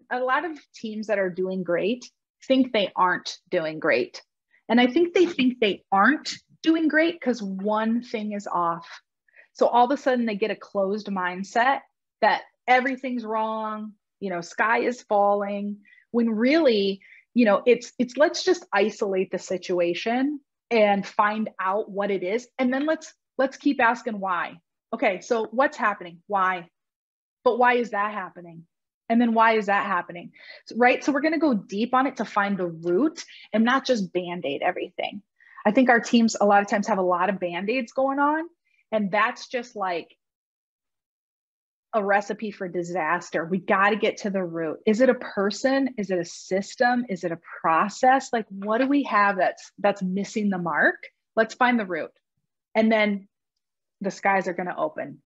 a lot of teams that are doing great think they aren't doing great. And I think they aren't doing great because one thing is off. So all of a sudden they get a closed mindset that everything's wrong, sky is falling, when really, it's let's just isolate the situation and find out what it is. And then let's keep asking why. Okay, so what's happening? Why? But why is that happening? And then why is that happening? Right? So we're going to go deep on it to find the root and not just band-aid everything. I think our teams a lot of times have a lot of band-aids going on, and that's just like a recipe for disaster. We got to get to the root. Is it a person? Is it a system? Is it a process? Like, what do we have that's missing the mark? Let's find the root. And then the skies are going to open.